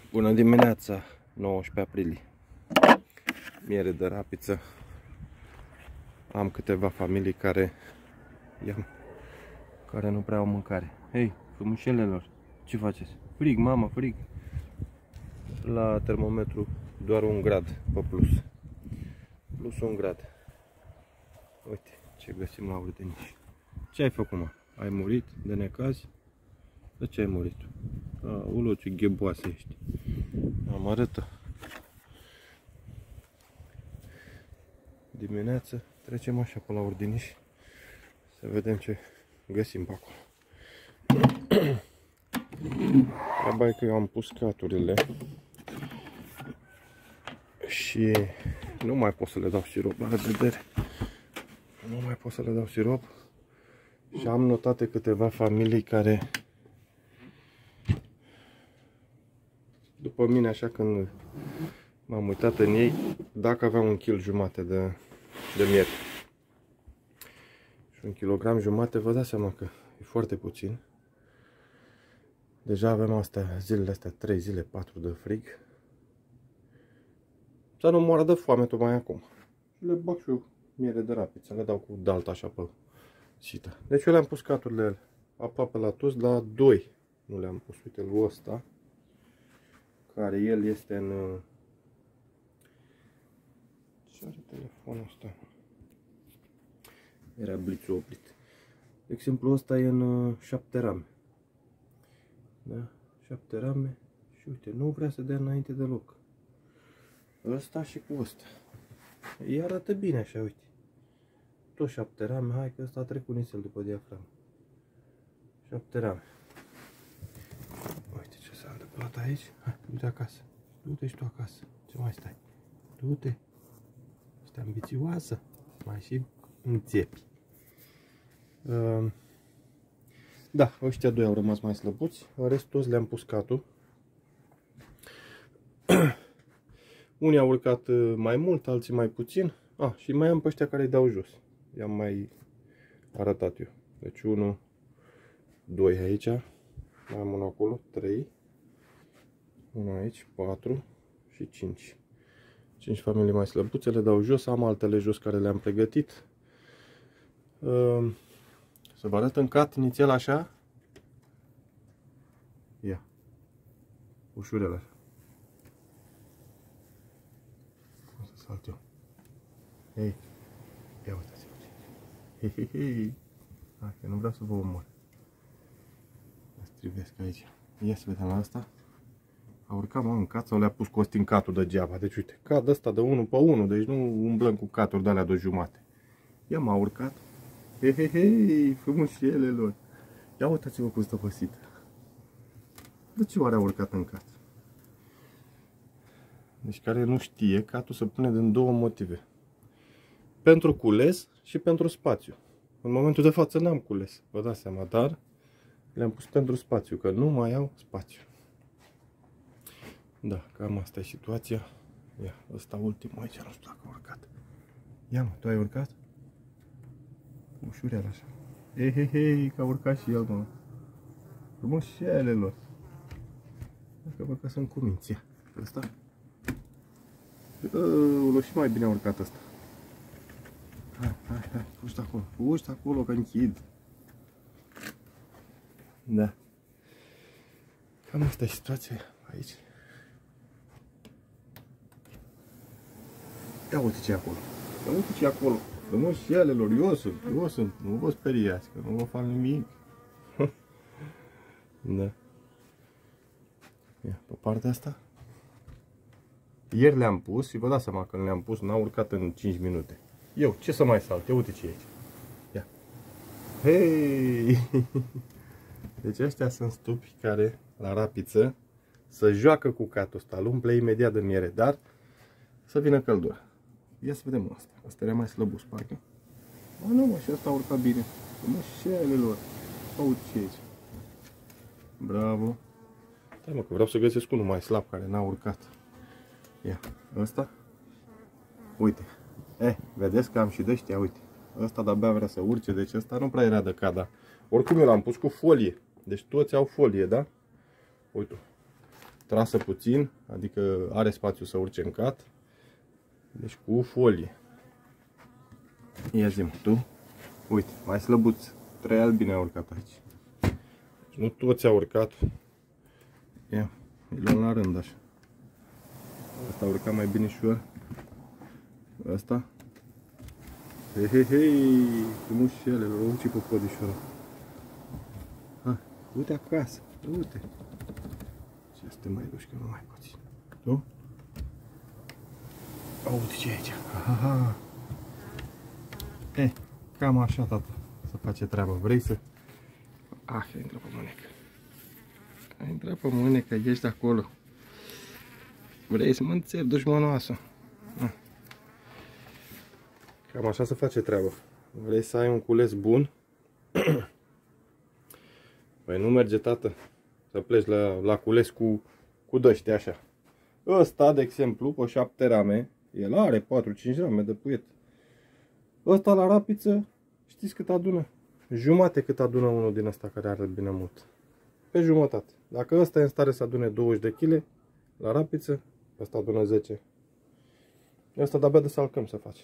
Bună dimineața, 19 aprilie. Miere de rapiță. Am câteva familii care nu prea au mâncare. Hei, frumușelelor, ce faceți? Frig, mama, frig. La termometru doar 1 grad pe plus. Plus 1 grad. Uite ce găsim la Urdeniș. Ce ai făcut, mă? Ai murit de necaz? De ce ai murit? Aoleu, ce gheboasă ești. Am arătă. Dimineață trecem așa pe la Urdeniș să vedem ce găsim pe acolo. Treaba e că eu am pus caturile și nu mai pot să le dau sirop, la revedere. Nu mai pot să le dau sirop și am notate câteva familii care, după mine, așa, când m-am uitat în ei, dacă aveam 1,5 kg de miere și 1,5 kg, vă dați seama că e foarte puțin. Deja avem zilele astea 3 zile, 4 de frig. Să nu moară de foame tocmai acum. Le bag și eu miere de rapiță, le dau cu dalta așa pe sită. Deci eu le-am pus caturile aproape la toți, la 2 nu le-am pus. Uite, lui ăsta, care el este în... Ce are telefonul ăsta? Era blițul oprit. De exemplu, ăsta e în 7 rame. Da? 7 rame. Și uite, nu vrea să dea înainte deloc. Ăsta și cu ăsta. Îi arată bine așa, uite. Tot 7 rame. Hai că ăsta a trecut nițel după diaframă. 7 rame. Uite ce s-a întâmplat aici. Hai, du-te acasă. Du-te și tu acasă. Ce mai stai? Du-te. Ești ambițioasă. Mai și înțepi. Da, ăștia 2 au rămas mai slăbuți. În rest toți le-am pus catul. Unii au urcat mai mult, alții mai puțin. Și mai am pe ăștia care îi dau jos. I-am mai arătat eu. Deci 1, 2 aici. Mai am unul acolo, 3. 1 aici, 4 și 5. 5 familii mai slăbuțe, le dau jos. Am altele jos care le-am pregătit. Să vă arăt în cat inițial așa. Ia. Ușurel așa. O să salt eu. Hei. Ia uitați-vă. Hei, hei, hei. Hai, că nu vreau să vă omor. Mă strivesc aici. Ia să vedem la asta. A urcat, mă, în cat sau le-a pus Costin catul degeaba. Deci uite, cat ăsta de 1 pe 1. Deci nu umblăm cu caturi de alea de jumate. Ia, m-a urcat. Hei, hei, hei, frumușelelor. Ia uitați-vă cum stă păsit. De ce oare a urcat în cat? Deci care nu știe, catul se pune din 2 motive. Pentru cules și pentru spațiu. În momentul de față n-am cules, vă dați seama, dar le-am pus pentru spațiu, că nu mai au spațiu. Da, cam asta e situația. Ia, ăsta ultimul aici, nu știu dacă a urcat. Ia, mă, tu ai urcat? Ușurel așa. Hei, hei, hei, că a urcat și el, mă. Frumușelelor. Dacă văd că sunt cuminți. Ia, ăsta. Și mai bine a urcat ăsta. Hai, hai, hai, puși acolo. Puși acolo, că închid. Da. Cam asta e situația aici. Ia uite ce e acolo. Ia uite ce e acolo. Frumușelelor, eu sunt. Nu vă speriați, că nu vă fac nimic. Da. Ia, pe partea asta. Ieri le-am pus și vă dați seama că le-am pus, n-au urcat în 5 minute. Eu, ce să mai salt? Ia uite ce e aici. Ia. Hei! Deci ăștia sunt stupi care, la rapiță, să joacă cu catul ăsta. Îl umple imediat de miere, dar să vină căldură. Ia să vedem asta. Asta era mai slăbus, parcă. Nu, mă, și asta a urcat bine. Mășelelor. Uite ce e aici. Bravo. Stai, mă, că vreau să găsesc unul mai slab care n-a urcat. Ia, ăsta. Uite. Vedeți că am și de ăștia, uite. Ăsta de-abia vrea să urce, deci ăsta nu prea era de cada. Oricum eu l-am pus cu folie. Deci toți au folie, da? Uite. trasă puțin, adică are spațiu să urce în cat. Deci cu folie. Ia zi-mă, tu? Uite, mai slăbuț. 3 albine au urcat aici. Deci nu toți au urcat. Ia, îi luăm la rând așa. Asta a urcat mai binișor. Asta. Hei, hei, hei, frumușele, uite pe podișorul. Hai, uite acasă, uite. Ce să te mai duci că nu mai poți. Tu? Uite ce e aici. Aha. Cam așa, tata, să face treaba. Vrei să... Ah, ai intrat pe mânecă. Ai intrat pe mânecă, ești acolo. Vrei să mă înțepi, dușmănoasă. Cam așa se face treaba. Vrei să ai un cules bun? Păi nu merge, tată, să pleci la cules cu dăște așa. Ăsta, de exemplu, pe 7 rame, el are 4-5 rame de puiet. Ăsta la rapiță, știți cât adună? Jumate cât adună unul din ăsta care are bine mult. Pe jumătate. Dacă ăsta e în stare să adune 20 de kg, la rapiță, ăsta adună 10. Ăsta de-abia de salcăm să face.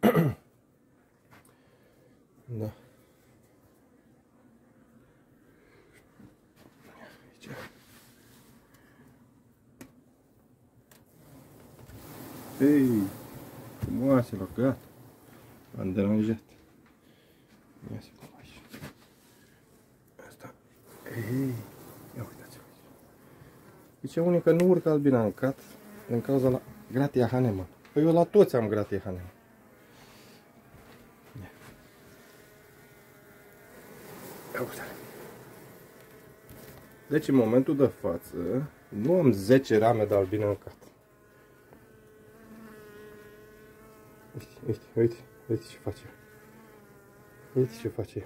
Da. Aici. Hei, frumoaselor, gata. Am deranjat. Ia să faci. Asta. Hei, ia uitați-vă. Zice unii că nu urcă albina în cat din cauza la gratia Hahnemann. Păi eu la toți am gratia Hahnemann. Ia uite. Deci în momentul de față nu am 10 rame de albine în cat. Uite ce face. Uite ce face.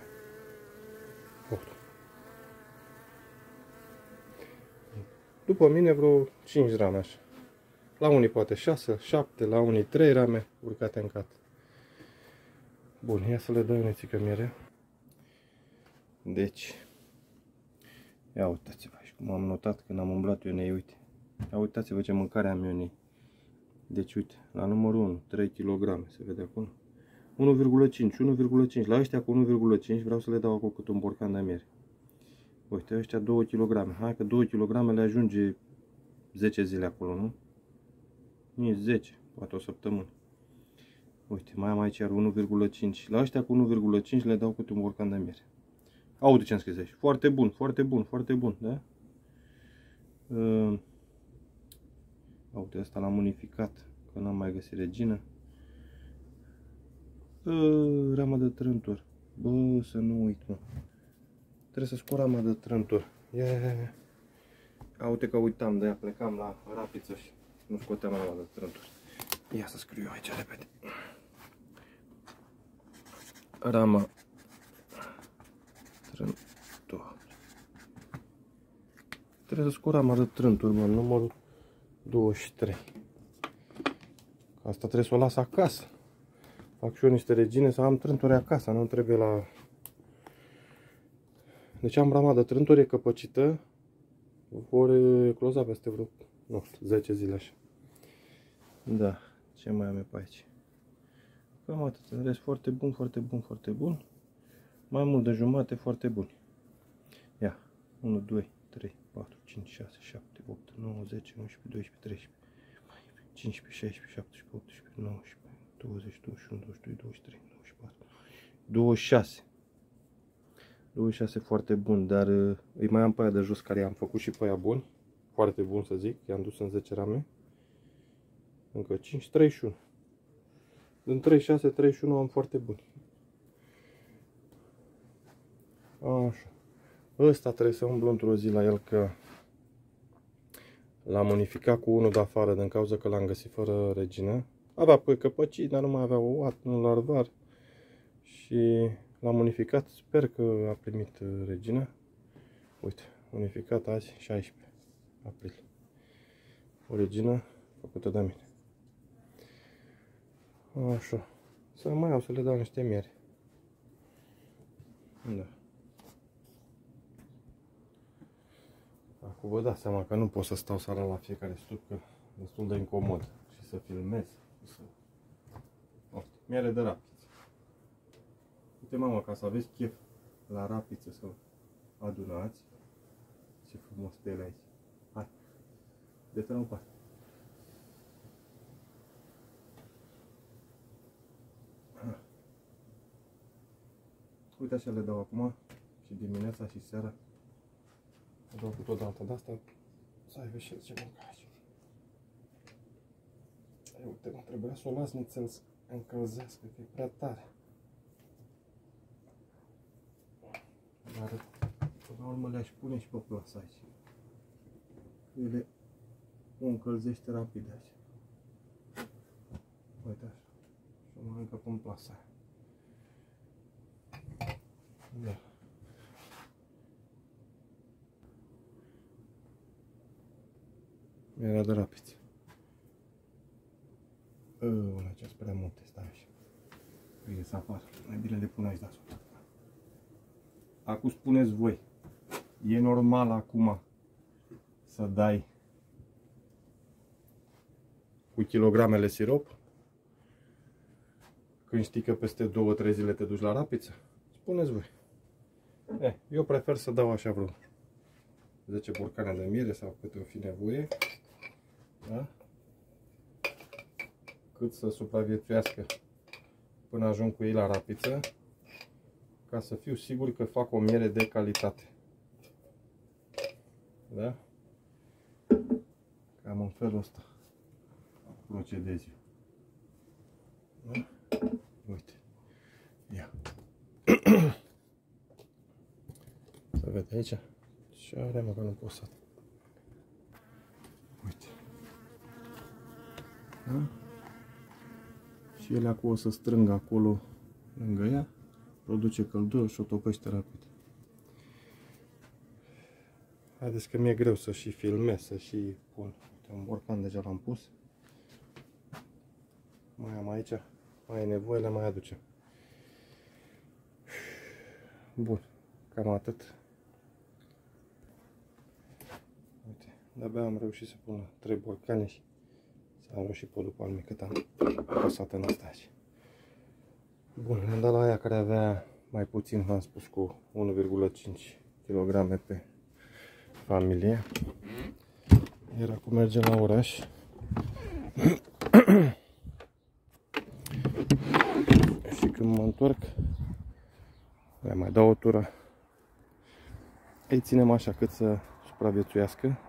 După mine vreo 5 rame așa. La unii poate 6, 7, la unii 3 rame urcate în cat. Bun, ia să le dau o țică miere. Deci, ia uitați-vă și cum am notat când am umblat ionei, uite. Ia uitați-vă ce mâncare am ionei. Deci, uite, la numărul 1, 3 kg, se vede acolo. 1,5. La ăștia cu 1,5 vreau să le dau acolo cât un borcan de miere. Uite, ăștia 2 kg. Hai că 2 kg le ajunge 10 zile acolo, nu? Nici 10, poate o săptămână. Uite, mai am aici 1,5. La ăștia cu 1,5 le dau cât un borcan de miere. Aude ce-mi scris aici. Foarte bun, foarte bun, foarte bun, da? Uite, ăsta l-am unificat, că n-am mai găsit regină. Rama de trântor. Bă, să nu uit, mă. Trebuie să scot rama de trântor. Ia. Uite că uitam de ea, plecam la rapiță și nu scoteam rama de trântor. Ia să scriu eu aici repede. Rama trântor. Trebuie să scot rama de trântor, mă, numărul 23. Asta trebuie să o las acasă. Fac și eu niște regine să am trânturi acasă, nu trebuie la... Deci am rama de trânturi căpăcită. Vor ecloza peste vreo, nu știu, 10 zile așa. Da, ce mai am pe aici? Cam atât, în rest foarte bun, foarte bun, foarte bun. Mai mult de jumate, foarte bun. Ia, 1, 2, 3, 4, 5, 6, 7, 8, 9, 10, 11, 12, 13, 15, 16, 17, 18, 19, 20, 21, 22, 23, 24, 26. 26 foarte bun, dar îi mai am pe aia de jos care i-am făcut și pe aia buni. Foarte bun să zic, i-am dus în 10 rame. Încă 5, 31. Din 36, 31 am foarte buni. Așa. Ăsta trebuie să umblu într-o zi la el că l-am unificat cu unul de afară din cauza că l-am găsit fără regină. Avea pe căpăcii, dar nu mai avea o oat, nu larvar. Și l-am unificat, sper că a primit regina. Uite, unificat azi 16 aprilie. O regină făcută de mine. Așa. Să mai au să le dau niște miere. Da. Acum vă dați seama că nu pot să stau seara la fiecare stup, că destul de incomod și să filmez. Miere de rapiță. Uite, mamă, ca să aveți chef la rapiță să adunați. Ce frumos stele aici. Hai, de-te la o parte. Uite, așa le dau acum, și dimineața și seara. Le dau cu tot dată de asta, să aibă și ce mânca aici. Uite, mă, trebuia să o las nițel să încălzească, că e prea tare. Dar, până la urmă, le-aș pune și pe plasa aici. Ele o încălzește rapid aici. Uite așa. Și o mănâncă pe plasa aia. Da. Era de rapiță. Ce-s prea multe, stai așa. Bine să apară. Mai bine le pun aici deasupra. Acum spuneți voi, e normal acum să dai cu kilogramele sirop când știi că peste 2-3 zile te duci la rapiță? Spuneți voi. Eu prefer să dau așa vreo 10 borcane de miere sau câte o fi nevoie, da? Cât să supraviețuiască până ajung cu ei la rapiță, ca să fiu sigur că fac o miere de calitate. Da? Cam în felul ăsta procedez eu. Da? Uite. Ia. Să vede aici. Ce are, mă, că nu pot să... Uite. Da? Și ele acolo o să strângă acolo lângă ea, produce căldură și o topește rapid. Haideți că mi-e greu să și filmez, să și pun. Uite, un borcan deja l-am pus. Mai am aici, mai e nevoie, le mai aducem. Bun, cam atât. Uite, de-abia am reușit să pun 3 borcane și să am și podul palmii cât am apăsat în asta aici. Bun, am dat la aia care avea mai puțin, v-am spus, cu 1,5 kg pe familie. Iar acum mergem la oraș. Și când mă întorc, le mai dau o tură. Îi ținem așa cât să supraviețuiască.